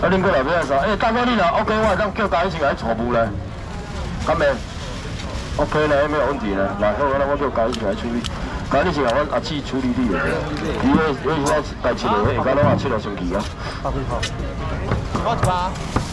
啊，恁过来要啥？大哥，你若 OK， 我会当叫家己先来坐步咧，敢袂 ？OK 咧，没有问题咧。来好，那我叫家己先来处理。家己先让我阿姊处理你的。伊迄我代志的，下家拢也七落星期啊。好。我一把。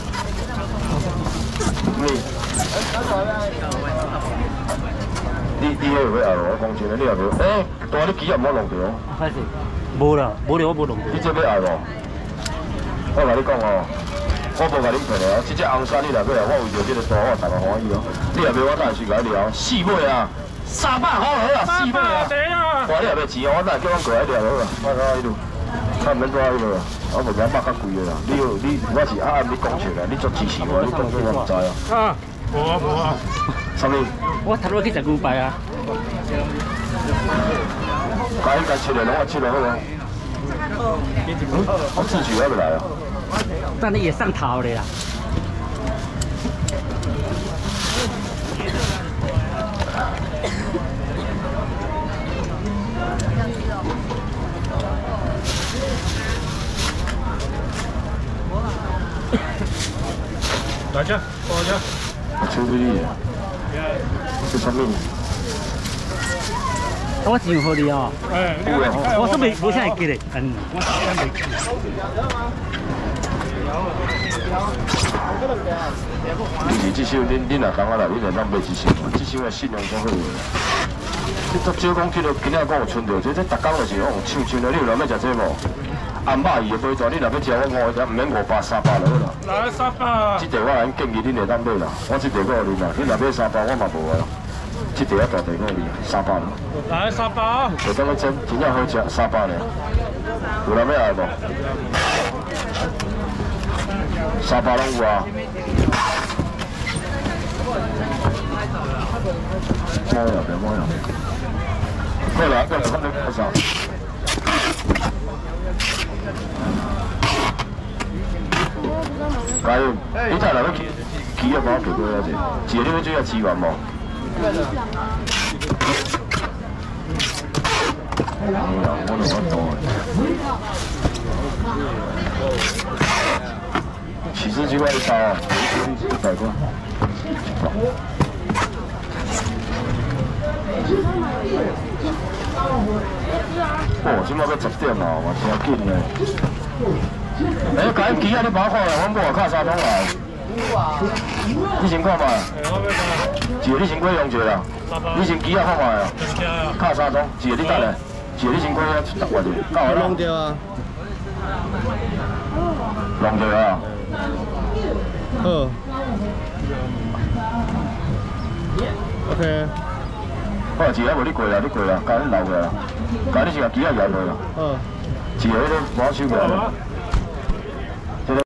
你迄有要后我讲真诶，你也无，大你机也唔好弄着哦。歹势，无啦，无咧我无弄着。你这要后无？我甲你讲哦，我无甲你骗的哦，这只红衫你若要来，我为着这个图我大家欢喜哦。你若要我等下去甲你聊，四尾啊，300块好啊，四尾啊。哇，你若要钱哦，我等下叫我过来聊好啊，我讲迄路，看免多迄路啊，我无讲捌较贵的啦。我是暗暗你讲出来，你足支持我，你讲出我唔知啊。啊，无啊无啊。啥物？我头落去19摆啊。该切的拢我切了好啊。我自己要不来啊。但你也上头了呀。来这，过来这。处理啊。是啥物？我钱好你哦。我是没啥会记嘞，我真袂记。你这首恁若讲啊啦，恁若当买一首，这首的信用足好个。你足少讲去到今仔讲有剩着，这逐工就是讲唱的，你有人要食这无？红肉鱼的杯蛇，你若要食我5个，唔免500、300就好啦。来300。这地我来建议恁会当买啦，我这地我有恁啦，你若买300我嘛无啊。这地我大地我有300啦。来300。就当个真正好食300呢。有人要来无？300拢有啊。摸呀，别摸呀。过来，看你多少。加油！你再来要起啊，帮我叫过一下，是你要追下资源无？哎呀，我弄得多。起司鸡块1包啊，100块。哦，今麦要10点啊，嘛真紧呢。赶紧机啊！你把我看下，阮某也卡3桶来。你先看卖。一个你先过用者啦。你先机啊看卖啊。卡3桶，一个你等下，一个你先过遐10块者。够啊？弄掉啊。弄掉啊。好。OK。好，一个无你过啦，你过啦，赶紧留过啦。赶紧先把机啊摇过啦。好。一个迄个把手过来。